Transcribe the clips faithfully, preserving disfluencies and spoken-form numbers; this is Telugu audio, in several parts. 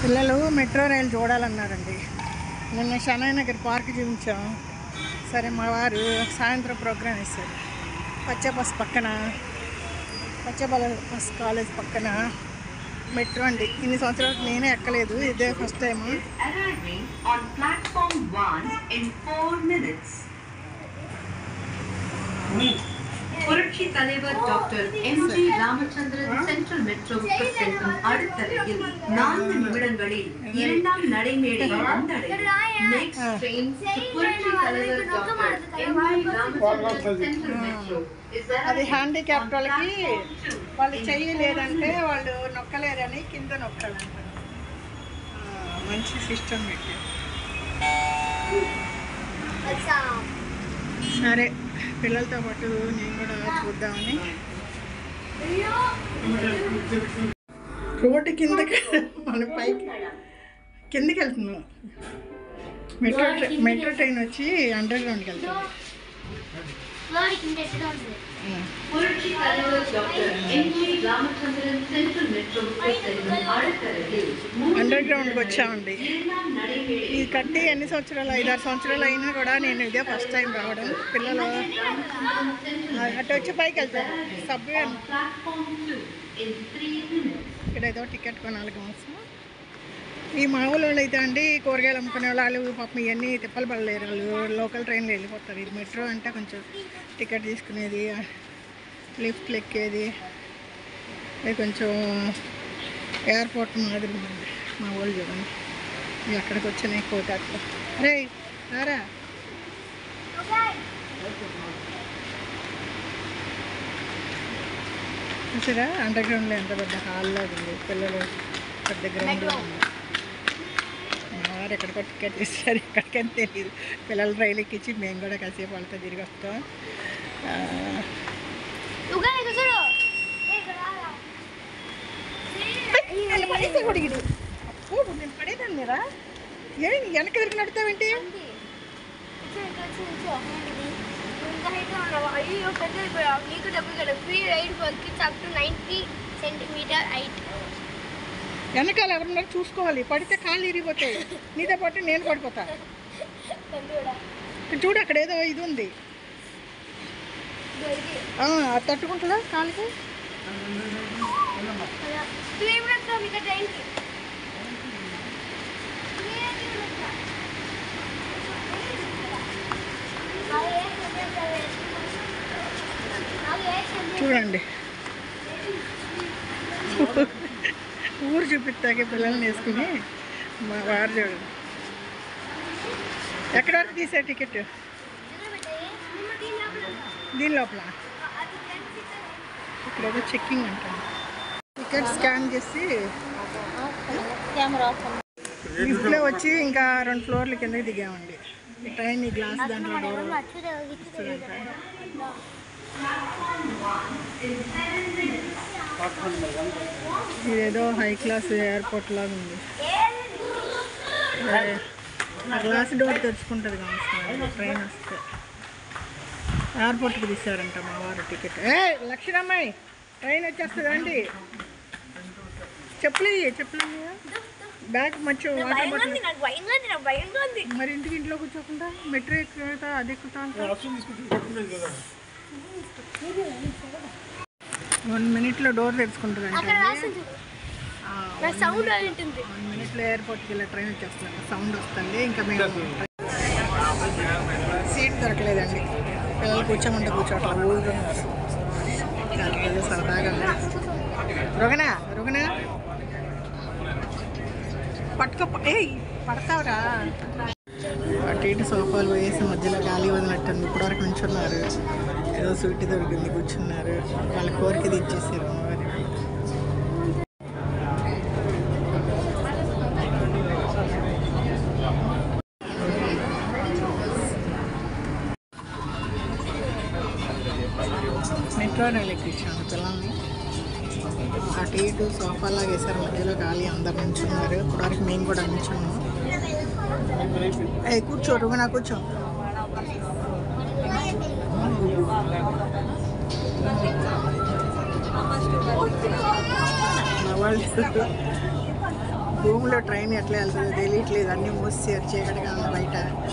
పిల్లలు మెట్రో రైలు చూడాలన్నారండి. నిన్న శనై నగర్ పార్క్ చూపించాం. సరే మా వారు సాయంత్రం ప్రోగ్రామ్ వేశారు. పచ్చబస్ పక్కన పచ్చబస్ కాలేజ్ పక్కన మెట్రో అండి. ఇన్ని సంవత్సరాలకు నేనే ఎక్కలేదు, ఇదే ఫస్ట్ టైం. புரட்சி தலைவர் டாக்டர் எம்ஜி ராமச்சந்திரன் சென்ட்ரல் மெட்ரோவுக்கு செல்லும் அடுத்த ரயில் நான்கு நிமிடங்களில் இரண்டாம் நடைமேடை வந்தடையும். நெக்ஸ்ட் ட்ரெயின் புரட்சி தலைவர் doctor MG Ramachandran central metro. అది హ్యాండిక్యాప్ట్ వాళ్ళకి వాళ్ళు చెయ్యలేదంటే వాళ్ళు నొక్కలేరని కింద నొక్కాలంటారు. మంచి సిస్టమ్ పెట్టి. సరే పిల్లలతో పాటు నేను కూడా చూద్దామని రోడ్డు కిందకి మన పైకి కిందకి వెళ్తున్నాం. మెట్రో మెట్రో ట్రైన్ వచ్చి అండర్ గ్రౌండ్కి వెళ్తుంది. புரட்சி தலைவர் டாக்டர் எம்ஜி ராமச்சந்திரன் சென்ட்ரல் மெட்ரோவுக்கு செல்லும் அடுத்த ரயில் అండర్ గ్రౌండ్కి వచ్చామండి. ఇది కట్టి ఎన్ని సంవత్సరాలు, ఐదారు సంవత్సరాలు అయినా కూడా నేను ఇదే ఫస్ట్ టైం రావడం. పిల్లలు అటు వచ్చి పైకి వెళ్తారు. సబ్వే ఇక్కడ ఏదో టికెట్ కొనాలి కావచ్చు. ఈ మామూలు వాళ్ళు అయితే అండి కూరగాయలు అమ్ముకునే వాళ్ళు పాపం ఇవన్నీ తిప్పలు పడలేరు. వాళ్ళు లోకల్ ట్రైన్లో వెళ్ళిపోతారు. ఇది మెట్రో అంటే కొంచెం టికెట్ తీసుకునేది, లిఫ్ట్లు ఎక్కేది, ఇది కొంచెం ఎయిర్పోర్ట్ మాదిరి ఉందండి. మా వాళ్ళు చూడండి ఇవి అక్కడికి వచ్చినాయి కోటాట్లో. రే రారా చూసారా అండర్ గ్రౌండ్లో ఎంత పెద్ద హాల్లో ఉంది. పిల్లలు పెద్ద గ్రౌండ్లో ఉంది. మా వారు ఎక్కడికో టికెట్ తీస్తారు, ఎక్కడికని తెలియదు. పిల్లలు రైలు ఎక్కించి మేము కూడా కాసేపు వాళ్ళతో తిరిగి వస్తాం. పడేసే కొడిగిడు అప్పుడు నేను పడేదాన్ని మీరా ఏ వెనక తిరిగి నడుతావేంటి? వెనకాల ఎవరున్నారు చూసుకోవాలి. పడితే కాళ్ళు ఇరిగిపోతాయి. నీతో పాటు నేను పడిపోతా. చూడు అక్కడ ఏదో ఇది ఉంది, తట్టుకుంటుందా కాళ్ళకి? చూడండి ఊరు చూపిస్తాకే పిల్లల్ని వేసుకుని మా వారు చూడండి ఎక్కడ వరకు తీసే టికెట్ దీని లోపల. ఇక్కడేదో చెక్కింగ్ అంటాను. టికెట్ స్కాన్ చేసి లిఫ్ట్లో వచ్చి ఇంకా రెండు ఫ్లోర్ల కిందకి దిగామండి. ట్రైన్ ఈ గ్లాస్ దాంట్లో డోర్ ఇదేదో హై క్లాస్ ఎయిర్పోర్ట్ లాగా ఉంది. గ్లాస్ డోర్ తెరుచుకుంటుంది కావచ్చు ట్రైన్ వస్తే. ఎయిర్పోర్ట్కి తీసారంట మా వారు టికెట్. ఏ లక్ష్మమ్మాయి ట్రైన్ వచ్చేస్తుంది అండి. చెప్పులు చెప్పులు బ్యాగ్ మంచి వాటర్ బాటిల్. మరి ఇంటికి ఇంట్లో కూర్చోకుండా మెట్రో ఎక్కుతా అది ఎక్కుతా వన్ మినిట్లో డోర్ తెరుచుకుంటుంది అంటే వన్ మినిట్లో ఎయిర్పోర్ట్కి వెళ్ళే ట్రైన్ వచ్చేస్తుంది. సౌండ్ వస్తుంది. ఇంకా మేము సీట్ దొరకలేదండి. పిల్లలు కూర్చోమంటే కూర్చోట్లా ఊరు ఏదో సరదాగా రుగనా రుగనా పట్టుకో. ఏ పడతావురా. అటు ఇటు సోఫాలు వేసి మధ్యలో గాలి వదిలినట్టుంది. ఇప్పటివరకు నుంచున్నారు. ఏదో స్వీట్ దొరికింది కూర్చున్నారు. వాళ్ళ కోరిక తెచ్చేసారు అమ్మవారి. మెట్రో రైలు ఎక్కించాను పిల్లల్ని. అటు ఇటు సోఫాలాగా వేసారు. మధ్యలో గాలి అందరు నుంచున్నారు. ఇప్పటివరకు మేము కూడా నుంచున్నాం. ఏ కూర్చో రుగనా కూర్చో. మా వాళ్ళు భూమిలో ట్రైన్ ఎట్లా వెళ్తుందో తెలియట్లేదు, అన్నీ మూసేసారు, చీకటిగా ఉంది బయట.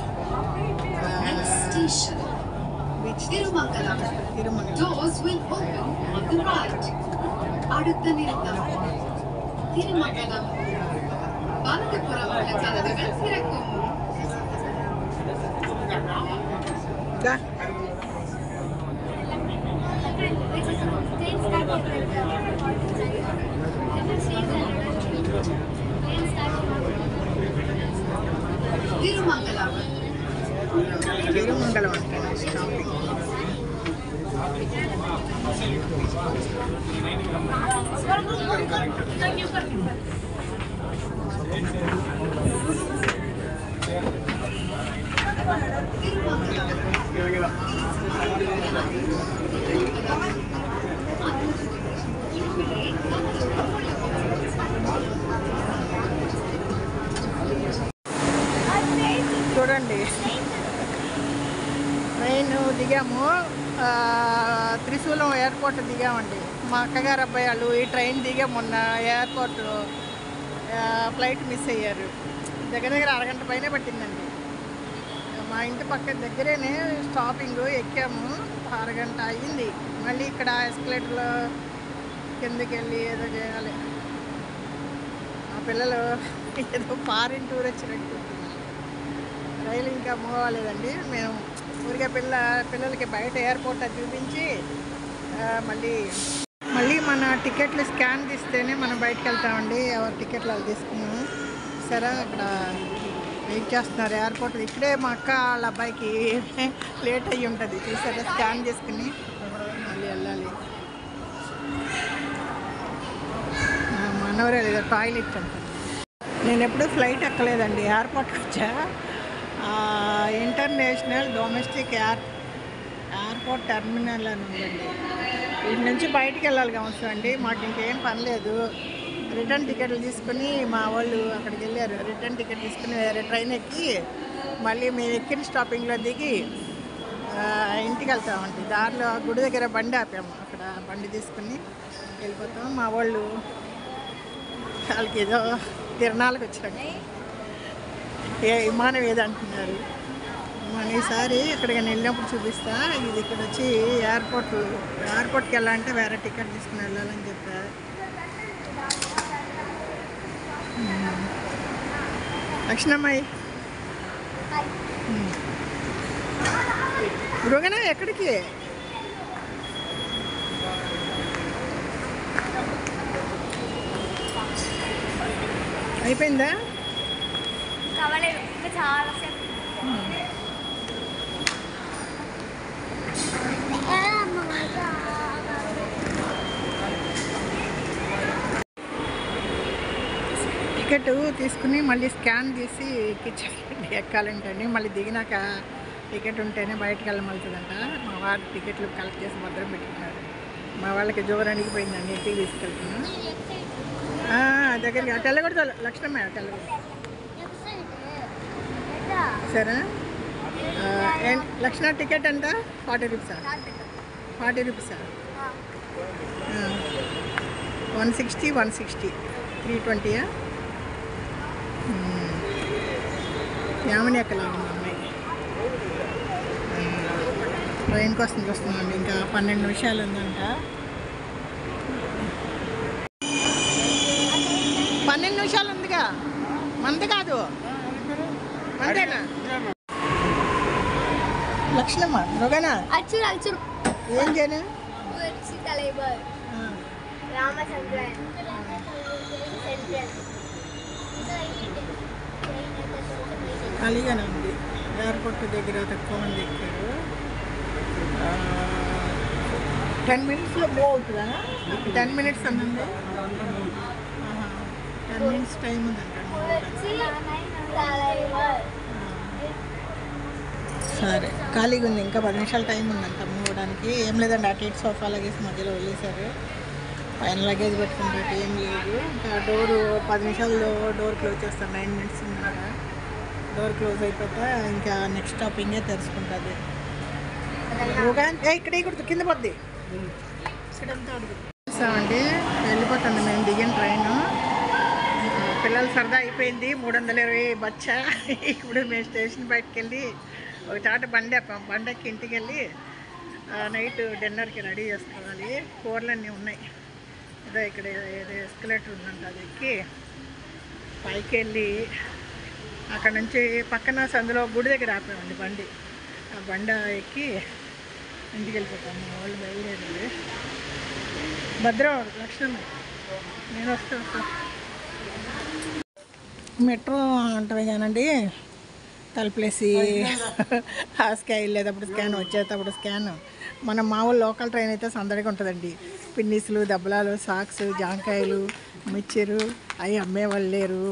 Beach Thirumangalam. Tirumala Doors will open on the right. അടുത്ത നിരത്തം തിരുമംഗലം. വലതുപുറമുള്ള ജനതകൾ തിരക്കും. దా. తిరుమంగళం. తిరుమంగళం అంటే స్టాపింగ్. చూడండి ట్రైన్ దిగాము, త్రిశూలం ఎయిర్పోర్ట్ దిగామండి. మా అక్కగారు అబ్బాయి వాళ్ళు ఈ ట్రైన్ దిగా మొన్న ఎయిర్పోర్ట్ ఫ్లైట్ మిస్ అయ్యారు. దగ్గర దగ్గర అరగంట పైన పట్టిందండి. మా ఇంటి పక్క దగ్గరేనే స్టాపింగ్, ఎక్కాము, అరగంట అయ్యింది. మళ్ళీ ఇక్కడ ఎస్కలేటర్లో కిందకి వెళ్ళి ఏదో చేయాలి. మా పిల్లలు ఏదో ఫారిన్ టూర్ వచ్చినట్టు. రైలు ఇంకా మూవ్ అవ్వలేదండి. మేము ఊరికే పిల్ల పిల్లలకి బయట ఎయిర్పోర్ట్ అది చూపించి మళ్ళీ మళ్ళీ మన టికెట్లు స్కాన్ తీస్తేనే మనం బయటకు వెళ్తామండి. ఎవరు టికెట్లు అవి తీసుకున్నాము. సరే అక్కడ వెయిట్ చేస్తున్నారు ఎయిర్పోర్ట్. ఇక్కడే మా అక్క వాళ్ళ అబ్బాయికి లేట్ అయ్యి ఉంటుంది. చూసారా, స్కాన్ చేసుకుని మళ్ళీ వెళ్ళాలి. మనవరే లేదా టాయిలెట్ అంటే. నేను ఎప్పుడూ ఫ్లైట్ ఎక్కలేదండి, ఎయిర్పోర్ట్కి వచ్చా. International domestic air airport terminal అని ఉందండి. వీటి నుంచి బయటికి వెళ్ళాలి కావచ్చు అండి. మాకు ఇంకేం పని లేదు. రిటర్న్ టికెట్లు తీసుకుని మా వాళ్ళు అక్కడికి వెళ్ళారు. రిటర్న్ టికెట్ తీసుకుని వేరే ట్రైన్ ఎక్కి మళ్ళీ మేము ఎక్కిన స్టాపింగ్లో దిగి ఇంటికి వెళ్తామండి. దారిలో గుడి దగ్గర బండి ఆపాము. అక్కడ బండి తీసుకుని వెళ్ళిపోతాం. మా వాళ్ళు వాళ్ళకి ఏదో తిరణాలకు వచ్చినట్టు ఏ విమానం ఏదంటున్నారు. మన ఈసారి ఇక్కడికి వెళ్ళినప్పుడు చూపిస్తా. ఇది ఇక్కడ వచ్చి ఎయిర్పోర్ట్ ఎయిర్పోర్ట్కి వెళ్ళాలంటే వేరే టికెట్ తీసుకుని వెళ్ళాలని చెప్పా. లక్ష్మమ్మాయి మృగనా ఎక్కడికి? అయిపోయిందా? చాలా టికెట్ తీసుకుని మళ్ళీ స్కాన్ చేసి ఎక్కించాలండి ఎక్కాలంటే అండి. మళ్ళీ దిగినాక టికెట్ ఉంటేనే బయటకు వెళ్ళమలుతుందంట. మా వాడు టికెట్లు కలెక్ట్ చేసి భద్రం పెట్టుకున్నారు. మా వాళ్ళకి జోరానికి పోయిందండి, ఇంటికి తీసుకెళ్తున్నాం. దగ్గరికి తెల్లగొడతా లక్ష్మమ్మ తెల్లగొడ సరే. లక్ష్మణ టికెట్ ఎంత? ఫార్టీ రూపీసా? ఫార్టీ రూపీసా? One sixty one sixty three ట్వంటీయా? యామని ఎక్కలేదు మా అమ్మాయి. ట్రైన్ కోసం చూస్తున్నామండి. ఇంకా పన్నెండు నిమిషాలు ఉందంట. పన్నెండు నిమిషాలు ఉందిగా, మంది కాదు అంతేనా? లక్ష్మమ్మ మృగనా ఏం చేయను? ఖాళీగానే ఉంది. ఎయిర్పోర్ట్ దగ్గర తక్కువ మంది ఎక్కారు. టెన్ మినిట్స్లో మూవ్ అవుతుందా? టెన్ మినిట్స్ అన్నండి. టెన్ మినిట్స్ టైం ఉందంట. సరే ఖాళీగా ఉంది. ఇంకా పది నిమిషాలు టైం ఉందంట మూవ్ అవ్వడానికి. ఏం లేదండి, అటు ఇటు సోఫా లగేజ్ మధ్యలో వదిలేశారు. పైన లగేజ్ పెట్టుకుంటే ఏం లేదు. ఇంకా డోరు పది నిమిషాల్లో డోర్ క్లోజ్ చేస్తాను. నైన్ మినిట్స్ ఉందంట. డోర్ క్లోజ్ అయిపోతే ఇంకా నెక్స్ట్ స్టాపింగే తెరుచుకుంటుంది. ఇక్కడ ఇక్కడ కింద పోద్ది ఇక్కడంతా అడుగుతామండి. వెళ్ళిపోతుంది మేము దిగిన ట్రైన్. పిల్లలు సరదా అయిపోయింది. మూడు వందల ఇరవై బచ్చ. ఇప్పుడు మేము స్టేషన్ బయటకు వెళ్ళి ఒక చాట బండి ఎక్కాం. బండెక్కి ఇంటికి వెళ్ళి నైట్ డిన్నర్కి రెడీ చేసుకోవాలి. కూరలన్నీ ఉన్నాయి. ఇదో ఇక్కడ ఏదో ఎస్కలేటర్ ఉందంట, అది ఎక్కి పైకి వెళ్ళి అక్కడ నుంచి పక్కన సందులో గుడి దగ్గర ఆపామండి బండి. ఆ బండ ఎక్కి ఇంటికి వెళ్ళిపోతాము. మా వాళ్ళు బయలుదేరింది. భద్రం లక్ష్మణ్ నేను వస్తా వస్తా మెట్రో అంటవి కానండి, తలుపులేసి ఆ స్కాన్ వెళ్ళేటప్పుడు స్కాన్, వచ్చేటప్పుడు స్కాన్. మన మామూలు లోకల్ ట్రైన్ అయితే సందడిగా ఉంటుందండి. పిన్నిసులు, దెబ్బలాలు, సాక్స్, జాంకాయలు, మిక్చరు అవి అమ్మేవాళ్ళు లేరు.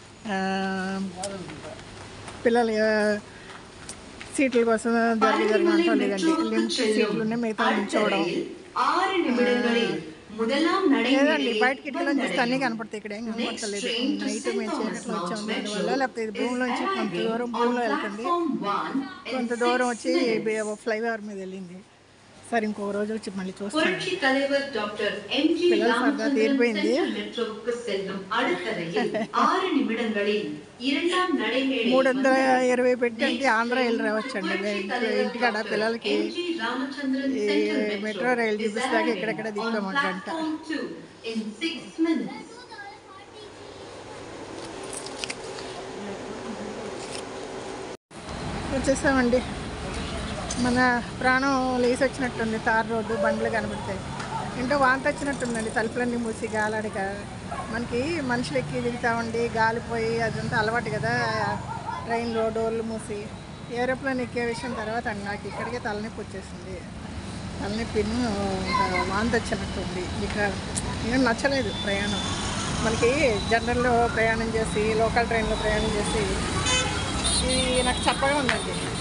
పిల్లలు సీట్ల కోసం జరిగి జరిగినట్టు లేదండి. లిమిట్ సీట్లునే మిగతా నిల్చోవడం లేదండి. బయటకి ఇట్లా చూస్తే అన్నీ కనపడతాయి. ఇక్కడ ఏం కనపడతలేదు. నైట్ మేము చీకట్లో వచ్చాము దానివల్ల, లేకపోతే ఇది భూమిలోంచి కొంత దూరం భూమిలో వెళ్తుంది, కొంత దూరం వచ్చి ఫ్లైఓవర్ మీద వెళ్ళింది. సరే ఇంకో రోజు వచ్చి మళ్ళీ చూస్తాను. పిల్లల సరదా తీరిపోయింది. మూడు వందల ఇరవై పెట్టి అంటే ఆంధ్ర వెళ్ళి రావచ్చండి. ఇంటికాడ పిల్లలకి మెట్రో రైలు చూపిస్తాక ఇక్కడెక్కడ దిగుతాం గంట. వచ్చేసామండి. మన ప్రాణం లేసి వచ్చినట్టుంది. తార్ రోడ్డు, బండ్లు కనబడతాయి. ఏంటో వాంతి వచ్చినట్టుందండి. తలుపులన్నీ మూసి గాలాడిక మనకి మనుషులు ఎక్కి దిగుతామండి. గాలిపోయి అదంతా అలవాటు కదా ట్రైన్లో డోర్లు మూసి. ఏరోప్లేన్ ఎక్కే విషయం తర్వాత అండి నాకు ఇక్కడికే తలనొప్పి వచ్చేసింది. తలనొప్పి వాంతి వచ్చినట్టుంది. ఇక ఏం నచ్చలేదు ప్రయాణం. మనకి జనరల్లో ప్రయాణం చేసి, లోకల్ ట్రైన్లో ప్రయాణం చేసి ఇది నాకు చప్పగా ఉందండి.